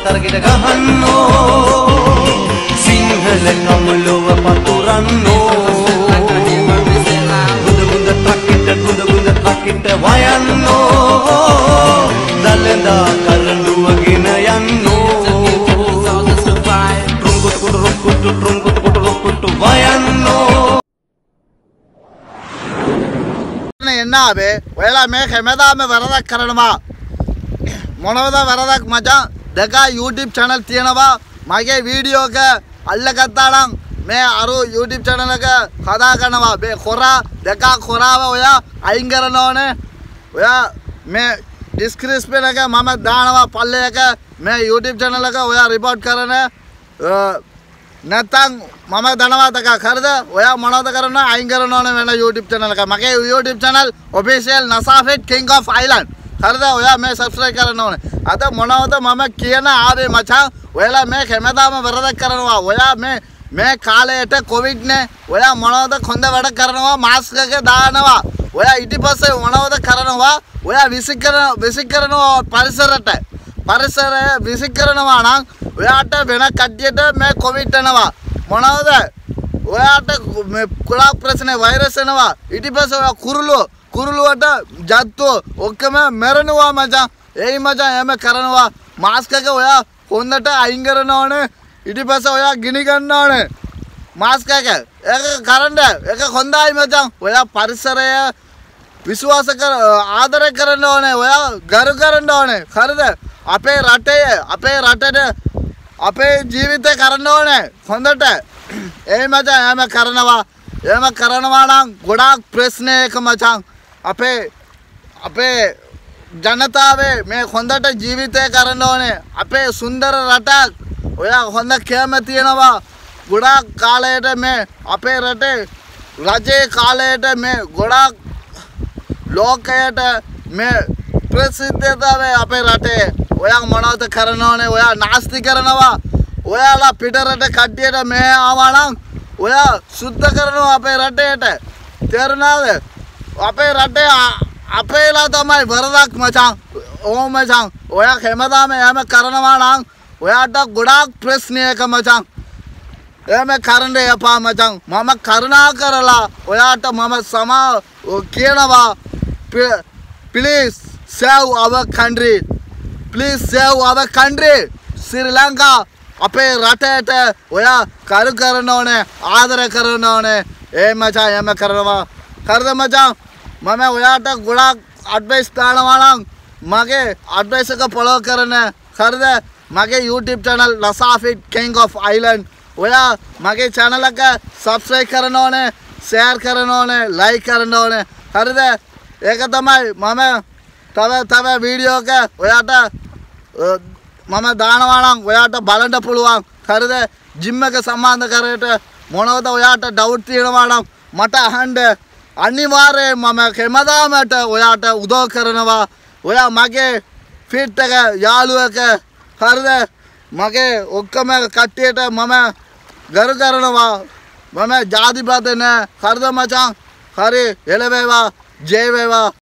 තරගෙට ගහන්නෝ සිංහල කමුලොව පතුරන්නෝ ගුඳ ගුඳ ට්‍රකිට වයන්නෝ දලදා කරඬුවගෙන යන්නෝ රුංකුට වයන්නෝ එන්නාවේ ඔයාලා මේ හැමදාම වරදක් කරනවා මොනවද වරදක් මචං දෙක YouTube channel තියෙනවා මගේ වීඩියෝ එක අල්ලගත්තා නම් මේ අරු YouTube channel එක කතා කරනවා මේ කොරා දෙක කොරාව ඔයා අයින් කරන්න ඕනේ ඔයා මේ description එක මම දානවා පල්ලෙයක මේ YouTube channel එක ඔයා report කරන නැත්නම් මම දනවා දෙක හරිද ඔයා මොනවද කරන්න අයින් කරන්න ඕනේ වෙන YouTube channel එක මගේ YouTube channel official Nasafet King of Island හරිද ඔයා මේ subscribe කරන්න ඕනේ අද මොනවද මම කියන ආවේ මචං ඔයාලා මේ හැමදාම වරදක් කරනවා ඔයා මේ කාලයට covid නේ ඔයා මොනවද කොන්ද වැඩ කරනවා මාස්ක් එක දානවා ඔයා ඊට පස්සේ මොනවද කරනවා ඔයා විසික් කරනවා පරිසරය විසික් කරනවා නම් ඔයාට වෙන කඩියට මේ covid එනවා මොනවද ඔයාට මේ කුලක් ප්‍රශ්නේ වෛරස් එනවා ඊට පස්සේ ඔයා කුරුළුවට ජත්තෝ ඔක්කොම මැරෙනවා මචං එයි මචං එම කරනවා මාස්ක් එක ඔයා හොඳට අයින් කරන්න ඕනේ ඊට පස්සේ ඔයා ගිනි ගන්න ඕනේ මාස්ක් එක කරන්න ඒක හොඳයි මචං ඔයා පරිසරය විශ්වාස කර ආදරය කරන්න ඕනේ ඔයා ගරු කරන්න ඕනේ හරිද අපේ රටේ අපේ ජීවිතේ කරන්න ඕනේ හොඳට එයි මචං එම කරනවා නම් ගොඩාක් ප්‍රශ්න එක මචං අපේ ජනතාවේ මේ හොඳට ජීවිතය කරන්න ඕනේ අපේ සුන්දර රටක් ඔයා හොඳ කැම තියෙනවා ගොඩාක් කාලයට මේ අපේ රටේ රජේ කාලයට මේ ගොඩාක් ලෝකයට මේ ප්‍රසිද්ධතාවය අපේ රටේ ඔයා මොනවද කරන්න ඕනේ ඔයා නාස්ති කරනවා ඔයාලා පිට රට කට්ටියට මේ ආවා නම් ඔයා සුද්ධ කරනවා අපේ රටේට තේරුණාද අපේ රටේ අපේලා තමයි වරදක් මචං ඕ මචං ඔයා හැමදාම එහෙම කරනවා නම් ඔයාට ගොඩාක් ප්‍රශ්නයක මචං එහෙම කරන්න එපා මචං මම කරුණා කරලා ඔයාට මම කියනවා please save our country Sri Lanka අපේ රටට ඔයා කරු කරන්න ඕනේ ආදර කරන්න ඕනේ ඒ මචං එහෙම කරනවා හරිද මචං මම ඔයාට ගොඩාක් ඇඩ්වයිස් දානවා නම් මගේ ඇඩ්වයිස් එක ෆලෝ කරන්න හරිද මගේ YouTube channel Nasafet King of Island ඔයා මගේ channel එක subscribe කරන්න ඕනේ share කරන්න ඕනේ like කරන්න ඕනේ හරිද ඒක තමයි මම තව වීඩියෝ එක ඔයාට මම දානවා නම් ඔයාට බලන්න පුළුවන් හරිද ජිම් එක සම්බන්ධ කරේට මොනවද ඔයාට ඩවුට් තියෙනවා නම් මට අහන්න අනිවාර්යයෙන් මම හැමදාමට ඔයාට උදව් කරනවා ඔයා මගේ ෆිට් එක යාළුවෙක් හරිද මගේ ඔක්කොම කට්ටියට මම ගරු කරනවා මම ජාතිපත නෑ හරිද මචං හරි එළවේවා ජය වේවා